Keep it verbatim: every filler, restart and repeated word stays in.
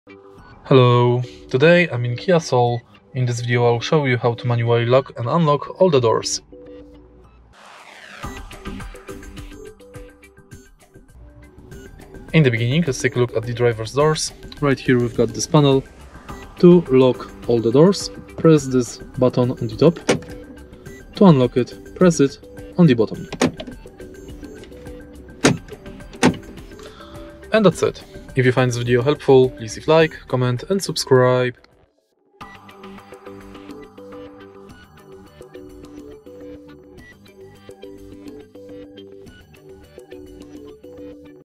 Hello, today I'm in Kia Soul. In this video I'll show you how to manually lock and unlock all the doors. In the beginning, let's take a look at the driver's doors. Right here we've got this panel. To lock all the doors, press this button on the top. To unlock it, press it on the bottom. And that's it. If you find this video helpful, please leave a like, comment and subscribe.